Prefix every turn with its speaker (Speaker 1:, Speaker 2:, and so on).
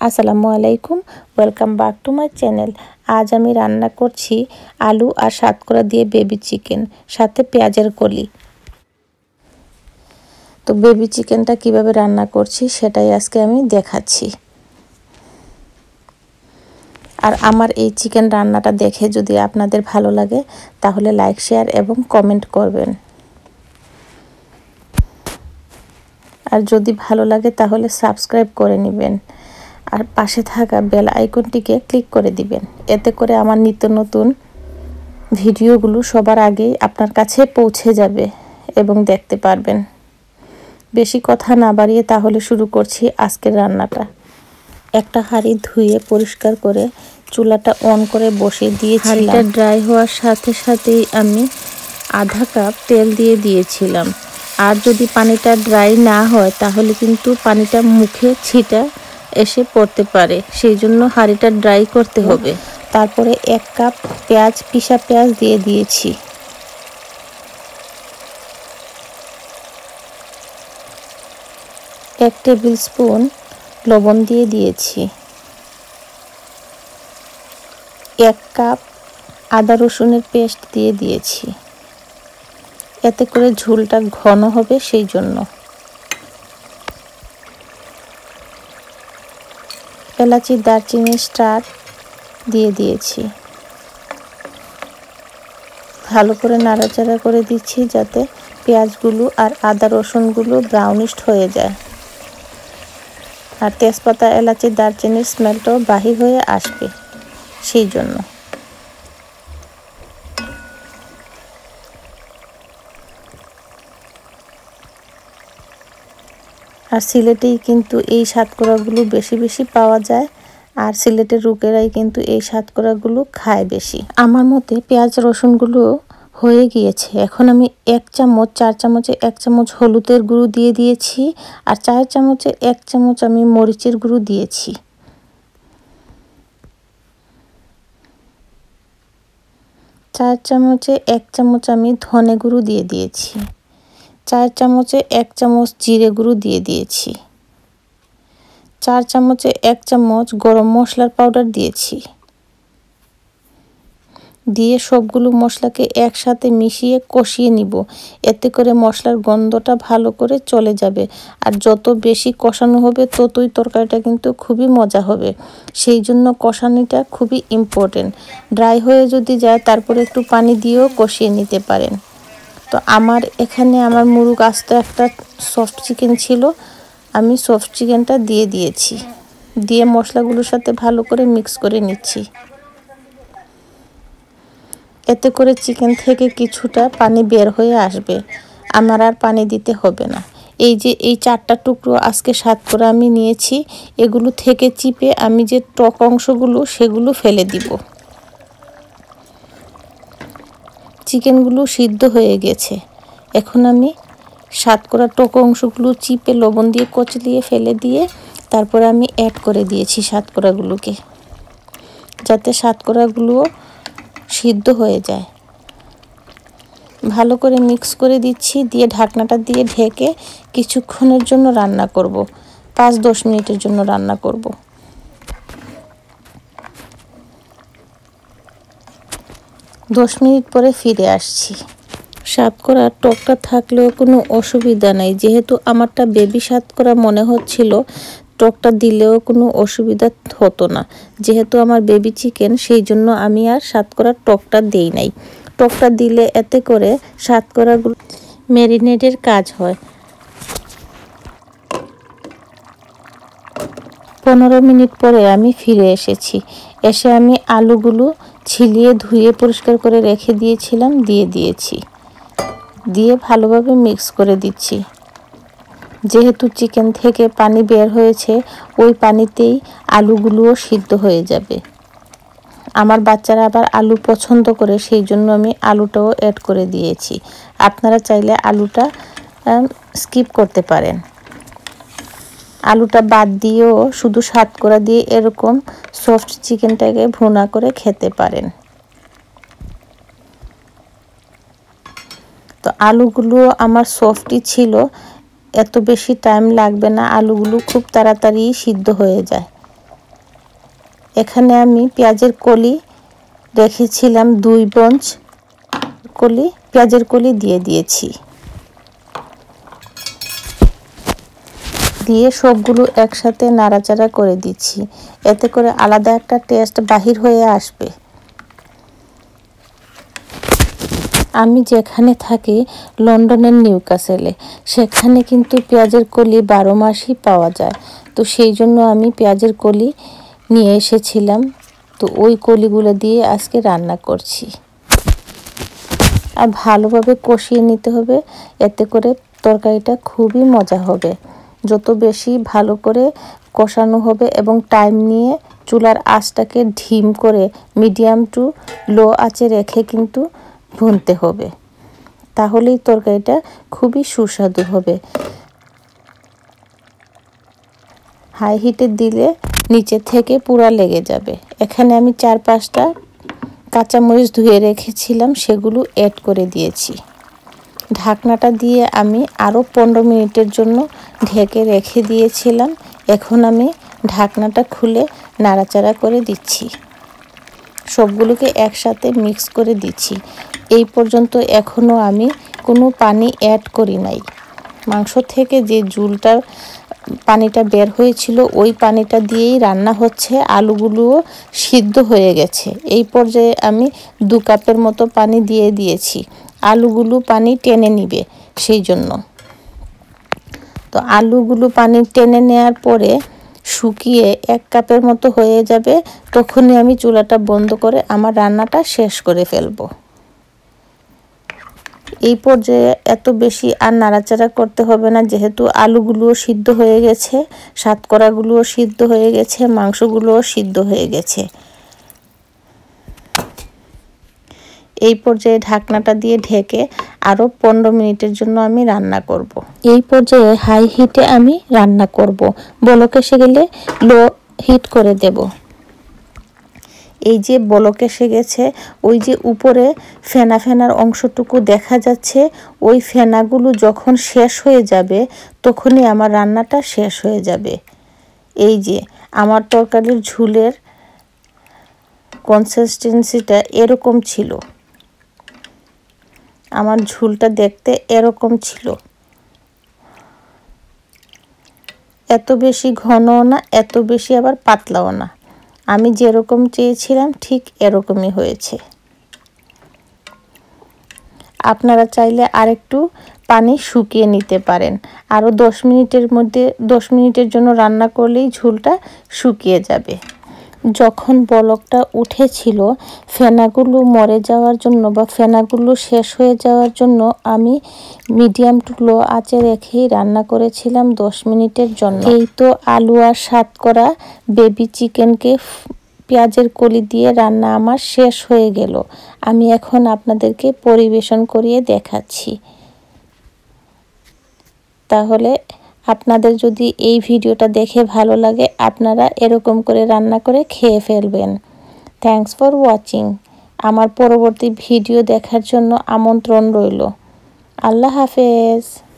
Speaker 1: আসসালামু আলাইকুম, welcome back to my channel. আজ আমি রান্না করছি আলু আর সাতকরা দিয়ে বেবি চিকেন, সাথে পেঁয়াজের কলি। তো বেবি চিকেনটা কিভাবে রান্না করছি সেটাই আজকে আমি দেখাচ্ছি। আর আমার এই চিকেন রান্নাটা দেখে যদি আপনাদের ভালো লাগে তাহলে লাইক, শেয়ার এবং কমেন্ট করবেন। আর যদি ভালো লাগে তাহলে সাবস্ক্রাইব করে নেবেন আর পাশে থাকা বেল আইকনটিকে ক্লিক করে দিবেন। এতে করে আমার নিত্য নতুন ভিডিওগুলো সবার আগেই আপনার কাছে পৌঁছে যাবে এবং দেখতে পারবেন। বেশি কথা না বাড়িয়ে তাহলে শুরু করছি আজকের রান্নাটা। একটা হাঁড়ি ধুয়ে পরিষ্কার করে চুলাটা অন করে বসিয়ে দিয়েছিলাম। হাঁড়িটা ড্রাই হওয়ার সাথে সাথেই আমি আধা কাপ তেল দিয়ে দিয়েছিলাম। আর যদি পানিটা ড্রাই না হয় তাহলে কিন্তু পানিটা মুখে ছিটা এসে পড়তে পারে, সেই জন্য হাঁড়িটা ড্রাই করতে হবে। তারপরে 1 কাপ পেঁয়াজ, পিসা পেঁয়াজ দিয়ে দিয়েছি। এক টেবিল স্পুন লবণ দিয়ে দিয়েছি। 1 কাপ আদা রসুনের পেস্ট দিয়ে দিয়েছি। এতে করে ঝোলটা ঘন হবে, সেই জন্য। এলাচি, দারচিনি, স্টার দিয়ে দিয়েছি। ভালো করে নাড়াচাড়া করে দিচ্ছি যাতে পেঁয়াজগুলো আর আদা রসুনগুলো ব্রাউনিশ হয়ে যায় আর তেজপাতা, এলাচি, দারচিনির স্মেলটাও বাহির হয়ে আসবে, সেই জন্য। আর সিলেটেই কিন্তু এই সাতকরাগুলো বেশি বেশি পাওয়া যায়, আর সিলেটের লোকেরাই কিন্তু এই সাতকরাগুলো খায় বেশি। আমার মতে পেঁয়াজ রসুনগুলো হয়ে গিয়েছে। এখন আমি 1 চামচ, 4 চামচে 1 চামচ হলুদের গুঁড়ো দিয়ে দিয়েছি আর 4 চামচে 1 চামচ আমি মরিচের গুঁড়ো দিয়েছি। চার চামচে 1 চামচ আমি ধনে গুঁড়ো দিয়ে দিয়েছি। 4 চামচে 1 চামচ জিরে গুঁড়ো দিয়ে দিয়েছি। 4 চামচে 1 চামচ গরম মশলার পাউডার দিয়েছি। দিয়ে সবগুলো মশলাকে একসাথে মিশিয়ে কষিয়ে নিব। এতে করে মশলার গন্ধটা ভালো করে চলে যাবে। আর যত বেশি কষানো হবে ততই তরকারিটা কিন্তু খুবই মজা হবে, সেই জন্য কষানোটা খুবই ইম্পর্টেন্ট। ড্রাই হয়ে যদি যায় তারপরে একটু পানি দিয়েও কষিয়ে নিতে পারেন। তো আমার এখানে আমার মুরগ আস্ত একটা সফট চিকেন ছিল, আমি সফট চিকেনটা দিয়ে দিয়েছি। দিয়ে মশলাগুলোর সাথে ভালো করে মিক্স করে নিচ্ছি। এতে করে চিকেন থেকে কিছুটা পানি বের হয়ে আসবে, আমার আর পানি দিতে হবে না। এই যে এই 4টা টুকরো আজকে সাতকরা আমি নিয়েছি, এগুলো থেকে চিপে আমি যে টক অংশগুলো সেগুলো ফেলে দিব। চিকেনগুলো সিদ্ধ হয়ে গেছে। এখন আমি সাতকরা টক অংশগুলো চিপে লবণ দিয়ে কচলিয়ে ফেলে দিয়ে তারপরে আমি অ্যাড করে দিয়েছি সাতকরাগুলোকে, যাতে সাতকরাগুলো সিদ্ধ হয়ে যায়। ভালো করে মিক্স করে দিচ্ছি, দিয়ে ঢাকনাটা দিয়ে ঢেকে কিছুক্ষণের জন্য রান্না করব। 5-10 মিনিটের জন্য রান্না করব। 10 মিনিট পরে ফিরে আসছি। সাতকরা টকটা থাকলেও কোনো অসুবিধা নেই, যেহেতু আমারটা বেবি সাতকরা মনে হচ্ছিল টকটা দিলেও কোনো অসুবিধা হতো না। যেহেতু আমার বেবি চিকেন, সেই জন্য আমি আর সাতকরা টকটা দেই নাই। টকটা দিলে এতে করে সাতকরাগুলো ম্যারিনেটের কাজ হয়। 15 মিনিট পরে আমি ফিরে এসেছি। এসে আমি আলুগুলো ছিলিয়ে ধুয়ে পরিষ্কার করে রেখে দিয়েছিলাম, দিয়ে দিয়েছি। দিয়ে ভালোভাবে মিক্স করে দিচ্ছি। যেহেতু চিকেন থেকে পানি বের হয়েছে, ওই পানিতেই আলুগুলোও সিদ্ধ হয়ে যাবে। আমার বাচ্চারা আবার আলু পছন্দ করে, সেই জন্য আমি আলুটাও অ্যাড করে দিয়েছি। আপনারা চাইলে আলুটা স্কিপ করতে পারেন। আলুটা বাদ দিয়েও শুধু সাতকরা দিয়ে এরকম সফট চিকেনটাকে ভুনা করে খেতে পারেন। তো আলুগুলো আমার সফটই ছিল, এত বেশি টাইম লাগবে না, আলুগুলো খুব তাড়াতাড়ি সিদ্ধ হয়ে যায়। এখানে আমি পেঁয়াজের কলি রেখেছিলাম 2 বঞ্চ কলি, পেঁয়াজের কলি দিয়ে দিয়েছি। দিয়ে সবগুলো একসাথে নাড়াচাড়া করে দিচ্ছি, এতে করে আলাদা একটা টেস্ট বাহির হয়ে আসবে। আমি যেখানে থাকি লন্ডনের নিউক্যাসলে, সেখানে কিন্তু পেঁয়াজের কলি 12 মাসই পাওয়া যায়। তো সেই জন্য আমি পেঁয়াজের কলি নিয়ে এসেছিলাম। তো ওই কলিগুলো দিয়ে আজকে রান্না করছি। আর ভালোভাবে কষিয়ে নিতে হবে, এতে করে তরকারিটা খুবই মজা হবে। যত বেশি ভালো করে কষানো হবে এবং টাইম নিয়ে চুলার আঁচটাকে ধিম করে মিডিয়াম টু লো আঁচে রেখে কিন্তু ভুনতে হবে, তাহলেই তরকারিটা খুবই সুস্বাদু হবে। হাই হিটে দিলে নিচে থেকে পুরা লেগে যাবে। এখানে আমি 4-5টা কাঁচামরিচ ধুয়ে রেখেছিলাম, সেগুলো অ্যাড করে দিয়েছি। ঢাকনাটা দিয়ে আমি আরও 15 মিনিটের জন্য ঢেকে রেখে দিয়েছিলাম। এখন আমি ঢাকনাটা খুলে নাড়াচাড়া করে দিচ্ছি, সবগুলোকে একসাথে মিক্স করে দিচ্ছি। এই পর্যন্ত এখনও আমি কোনো পানি অ্যাড করি নাই। মাংস থেকে যে ঝোলটা পানিটা বের হয়েছিল ওই পানিটা দিয়েই রান্না হচ্ছে। আলুগুলোও সিদ্ধ হয়ে গেছে। এই পর্যায়ে আমি 2 কাপের মতো পানি দিয়ে দিয়েছি, আলুগুলো পানি টেনে নিবে সেই জন্য। তো আলুগুলো পানি টেনে নেওয়ার পরে শুকিয়ে 1 কাপের মতো হয়ে যাবে, তখনই আমি চুলাটা বন্ধ করে আমার রান্নাটা শেষ করে ফেলবো। এই পর্যায়ে এত বেশি আর নাড়াচাড়া করতে হবে না, যেহেতু আলুগুলোও সিদ্ধ হয়ে গেছে, সাতকরাগুলোও সিদ্ধ হয়ে গেছে, মাংসগুলোও সিদ্ধ হয়ে গেছে। এই পর্যায়ে ঢাকনাটা দিয়ে ঢেকে আরও 15 মিনিটের জন্য আমি রান্না করব। এই পর্যায়ে হাই হিটে আমি রান্না করব, বলক এসে গেলে লো হিট করে দেব। এই যে বলক এসে গেছে, ওই যে উপরে ফেনা ফেনার অংশটুকু দেখা যাচ্ছে, ওই ফেনাগুলো যখন শেষ হয়ে যাবে তখনই আমার রান্নাটা শেষ হয়ে যাবে। এই যে আমার তরকারির ঝোলের কনসিস্টেন্সিটা এরকম ছিল, আমার ঝোলটা দেখতে এরকম ছিল, এত বেশি ঘনও না, এত বেশি আবার পাতলাও না। আমি যেরকম চেয়েছিলাম ঠিক এরকমই হয়েছে। আপনারা চাইলে আরেকটু পানি শুকিয়ে নিতে পারেন। আরও 10 মিনিটের জন্য রান্না করলেই ঝোলটা শুকিয়ে যাবে। যখন বলকটা উঠেছিল, ফেনাগুলো মরে যাওয়ার জন্য বা ফেনাগুলো শেষ হয়ে যাওয়ার জন্য আমি মিডিয়াম টু লো আঁচে রেখেই রান্না করেছিলাম 10 মিনিটের জন্য। এই তো আলু আর সাতকরা বেবি চিকেনকে পেঁয়াজের কলি দিয়ে রান্না আমার শেষ হয়ে গেল। আমি এখন আপনাদেরকে পরিবেশন করিয়ে দেখাচ্ছি। তাহলে আপনাদের যদি এই ভিডিওটা দেখে ভালো লাগে, আপনারা এরকম করে রান্না করে খেয়ে ফেলবেন। Thanks for watching. আমার পরবর্তী ভিডিও দেখার জন্য আমন্ত্রণ রইল। আল্লাহ হাফেজ।